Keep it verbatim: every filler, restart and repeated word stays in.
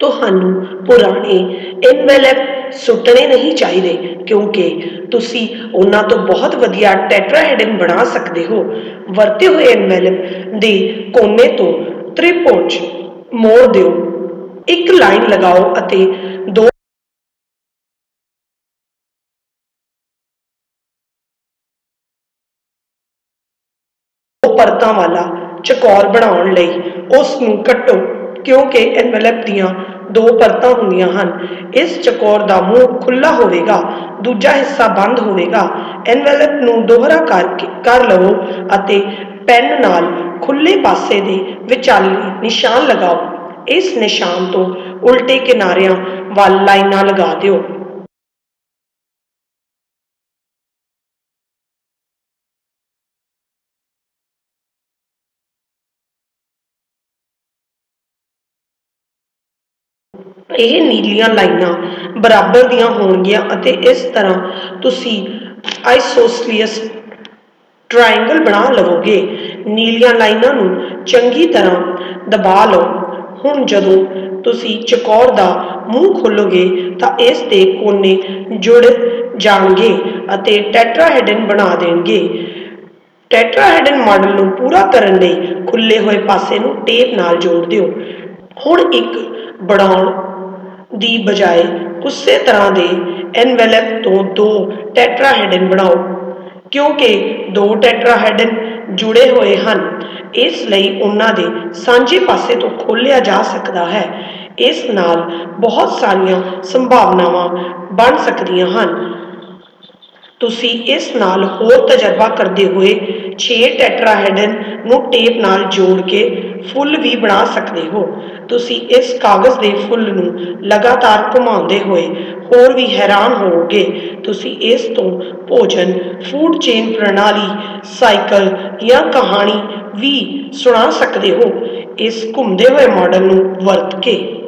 ਤੁਹਾਨੂੰ ਪੁਰਾਣੇ ਇਨਵੈਲਪ ਸੁੱਟਣੇ ਨਹੀਂ ਚਾਹੀਦੇ, ਕਿਉਂਕਿ ਤੁਸੀਂ ਉਹਨਾਂ ਤੋਂ ਬਹੁਤ ਵਧੀਆ ਟੈਟਰਾਹੈਡਨ ਬਣਾ ਸਕਦੇ ਹੋ। ਵਰਤੇ ਹੋਏ ਇਨਵੈਲਪ ਦੇ ਕੋਨੇ ਤੋਂ ਤ੍ਰਿਭੁਜ ਮੋੜ ਦਿਓ, ਇੱਕ ਲਾਈਨ ਲਗਾਓ ਅਤੇ ਦੋ ਪਰਤਾਂ ਵਾਲਾ ਚਕੌਰ ਬਣਾਉਣ ਲਈ ਉਸ ਨੂੰ ਕੱਟੋ, ਕਿਉਂਕਿ ਐਨਵੈਲਪ ਦੀਆਂ ਦੋ ਪਰਤਾਂ ਹੁੰਦੀਆਂ ਹਨ। ਇਸ ਚਕੌਰ ਦਾ ਮੂੰਹ ਖੁੱਲ੍ਹਾ ਹੋਵੇਗਾ, ਦੂਜਾ ਹਿੱਸਾ ਬੰਦ ਹੋਵੇਗਾ। ਐਨਵੈਲਪ ਨੂੰ ਦੋਹਰਾ ਕਰਕੇ ਕਰ ਲਵੋ ਅਤੇ ਪੈਨ ਨਾਲ ਖੁੱਲ੍ਹੇ ਪਾਸੇ ਦੇ ਵਿਚਾਲੇ ਨਿਸ਼ਾਨ ਲਗਾਓ। ਇਸ ਨਿਸ਼ਾਨ ਤੋਂ ਉਲਟੇ ਕਿਨਾਰਿਆਂ ਵੱਲ ਲਾਈਨਾਂ ਲਗਾ ਦਿਓ। ਇਹ ਨੀਲੀਆਂ ਲਾਈਨਾਂ ਬਰਾਬਰ ਦੀਆਂ ਹੋਣਗੀਆਂ ਅਤੇ ਇਸ ਤਰ੍ਹਾਂ ਤੁਸੀਂ ਆਈਸੋਸਲੀਅਸ ਟ੍ਰਾਇੰਗਲ ਬਣਾ ਲਵੋਗੇ। ਨੀਲੀਆਂ ਲਾਈਨਾਂ ਨੂੰ ਚੰਗੀ ਤਰ੍ਹਾਂ ਦਬਾ ਲਓ। ਹੁਣ ਜਦੋਂ ਤੁਸੀਂ ਚਕੌਰ ਦਾ ਮੂੰਹ ਖੋਲ੍ਹੋਗੇ ਤਾਂ ਇਸ ਦੇ ਕੋਨੇ ਜੁੜ ਜਾਣਗੇ ਅਤੇ ਟੈਟਰਾਹੈਡਨ ਬਣਾ ਦੇਣਗੇ। ਟੈਟਰਾਹੈਡਨ ਮਾਡਲ ਨੂੰ ਪੂਰਾ ਕਰਨ ਲਈ ਖੁੱਲ੍ਹੇ ਹੋਏ ਪਾਸੇ ਨੂੰ ਟੇਪ ਨਾਲ ਜੋੜ ਦਿਓ। ਹੁਣ ਇੱਕ ਬਣਾਉਣ ਦੀ ਬਜਾਏ ਉਸੇ ਤਰ੍ਹਾਂ ਦੇ ਐਨਵੈਲਪ ਤੋਂ ਦੋ ਟੈਟਰਾਹੈਡਨ ਬਣਾਓ, ਕਿਉਂਕਿ ਦੋ ਟੈਟਰਾਹੈਡਨ ਜੁੜੇ ਹੋਏ ਹਨ, ਇਸ ਲਈ ਉਹਨਾਂ ਦੇ ਸਾਂਝੇ ਪਾਸੇ ਤੋਂ ਖੋਲ੍ਹਿਆ ਜਾ ਸਕਦਾ ਹੈ। ਇਸ ਨਾਲ ਬਹੁਤ ਸਾਰੀਆਂ ਸੰਭਾਵਨਾਵਾਂ ਬਣ ਸਕਦੀਆਂ ਹਨ। ਤੁਸੀਂ ਇਸ ਨਾਲ ਹੋਰ ਤਜਰਬਾ ਕਰਦੇ ਹੋਏ ਛੇ ਟੈਟਰਾਹੈਡਨ ਨੂੰ ਟੇਪ ਨਾਲ ਜੋੜ ਕੇ ਫੁੱਲ ਵੀ ਬਣਾ ਸਕਦੇ ਹੋ। ਤੁਸੀਂ ਇਸ ਕਾਗਜ਼ ਦੇ ਫੁੱਲ ਨੂੰ ਲਗਾਤਾਰ ਘੁਮਾਉਂਦੇ ਹੋਏ ਹੋਰ ਵੀ ਹੈਰਾਨ ਹੋਵੋਗੇ। ਤੁਸੀਂ ਇਸ ਤੋਂ ਭੋਜਨ, ਫੂਡ ਚੇਨ ਪ੍ਰਣਾਲੀ, ਸਾਈਕਲ ਜਾਂ ਕਹਾਣੀ ਵੀ ਸੁਣਾ ਸਕਦੇ ਹੋ। ਇਸ ਘੁੰਮਦੇ ਹੋਏ ਮਾਡਲ ਨੂੰ ਵਰਤ ਕੇ